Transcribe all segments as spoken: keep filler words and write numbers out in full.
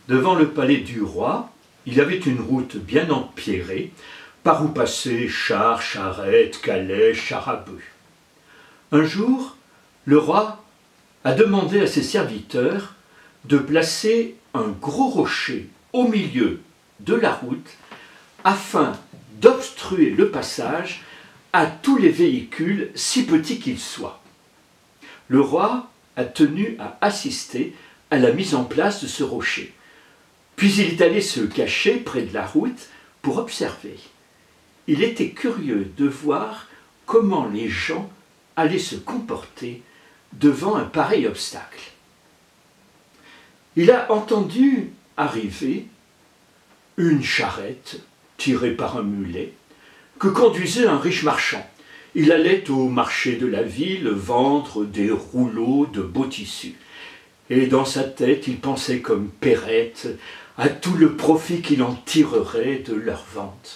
Devant le palais du roi, il y avait une route bien empierrée, par où passaient chars, charrettes, calèches, chars à bœufs. Un jour, le roi a demandé à ses serviteurs de placer un gros rocher au milieu de la route afin d'obstruer le passage à tous les véhicules, si petits qu'ils soient. Le roi a tenu à assister à la mise en place de ce rocher. Puis il est allé se cacher près de la route pour observer. Il était curieux de voir comment les gens allaient se comporter devant un pareil obstacle. Il a entendu arriver une charrette tirée par un mulet que conduisait un riche marchand. Il allait au marché de la ville vendre des rouleaux de beaux tissus. Et dans sa tête, il pensait comme Perrette à tout le profit qu'il en tirerait de leur vente.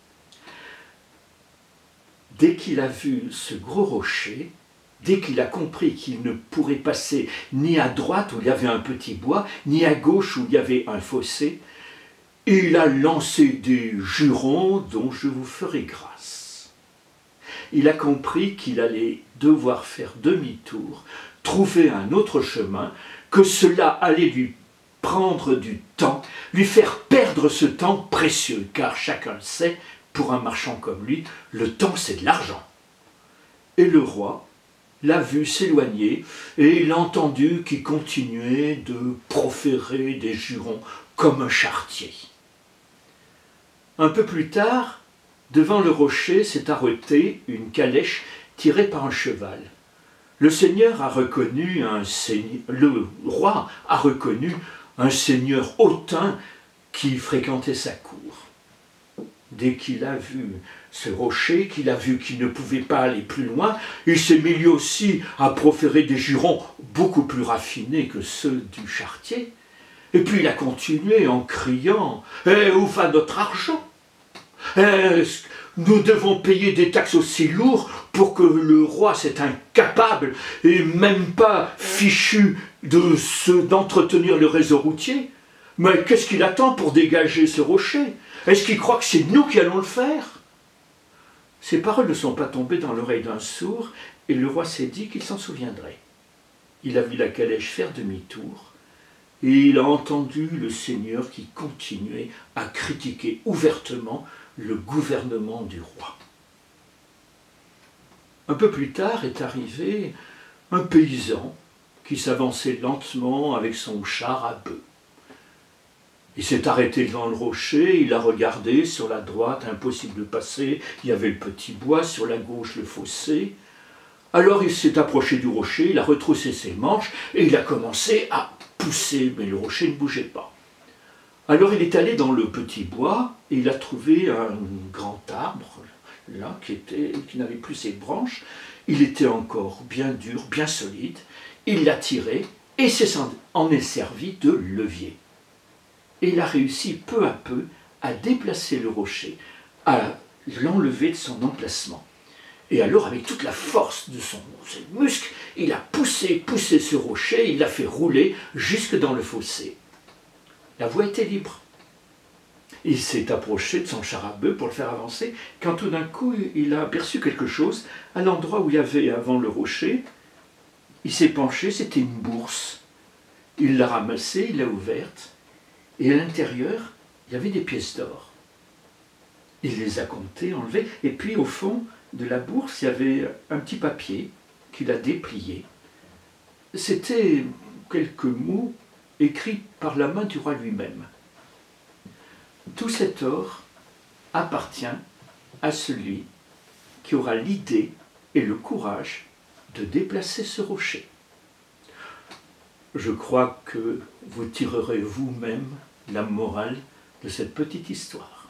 Dès qu'il a vu ce gros rocher, dès qu'il a compris qu'il ne pourrait passer ni à droite où il y avait un petit bois, ni à gauche où il y avait un fossé, il a lancé des jurons dont je vous ferai grâce. Il a compris qu'il allait devoir faire demi-tour, trouver un autre chemin, que cela allait lui prendre du temps, lui faire perdre ce temps précieux, car chacun le sait, pour un marchand comme lui, le temps c'est de l'argent. Et le roi l'a vu s'éloigner et il a entendu qu'il continuait de proférer des jurons comme un charretier. Un peu plus tard, devant le rocher s'est arrêtée une calèche tirée par un cheval. Le seigneur a reconnu un seigneur, le roi a reconnu un seigneur hautain qui fréquentait sa cour. Dès qu'il a vu ce rocher, qu'il a vu qu'il ne pouvait pas aller plus loin, il s'est mis lui aussi à proférer des jurons beaucoup plus raffinés que ceux du charretier. Et puis il a continué en criant « Eh, où va notre argent? Est-ce que nous devons payer des taxes aussi lourdes pour que le roi, c'est incapable et même pas fichu de se, d'entretenir le réseau routier? Mais qu'est-ce qu'il attend pour dégager ce rocher? Est-ce qu'il croit que c'est nous qui allons le faire ?» Ces paroles ne sont pas tombées dans l'oreille d'un sourd et le roi s'est dit qu'il s'en souviendrait. Il a vu la calèche faire demi-tour et il a entendu le seigneur qui continuait à critiquer ouvertement le gouvernement du roi. Un peu plus tard est arrivé un paysan qui s'avançait lentement avec son char à bœufs. Il s'est arrêté devant le rocher, il a regardé sur la droite, impossible de passer, il y avait le petit bois, sur la gauche le fossé. Alors il s'est approché du rocher, il a retroussé ses manches et il a commencé à pousser, mais le rocher ne bougeait pas. Alors il est allé dans le petit bois et il a trouvé un grand arbre, là, qui, était, qui n'avait plus ses branches. Il était encore bien dur, bien solide. Il l'a tiré et en est servi de levier. Et il a réussi peu à peu à déplacer le rocher, à l'enlever de son emplacement. Et alors, avec toute la force de son, ses muscles, il a poussé, poussé ce rocher, il l'a fait rouler jusque dans le fossé. La voie était libre. Il s'est approché de son char à bœufs pour le faire avancer, quand tout d'un coup, il a aperçu quelque chose. À l'endroit où il y avait avant le rocher, il s'est penché, c'était une bourse. Il l'a ramassée, il l'a ouverte, et à l'intérieur, il y avait des pièces d'or. Il les a comptées, enlevées, et puis au fond de la bourse, il y avait un petit papier qu'il a déplié. C'était quelques mots écrits par la main du roi lui-même. Tout cet or appartient à celui qui aura l'idée et le courage de déplacer ce rocher. Je crois que vous tirerez vous-même la morale de cette petite histoire.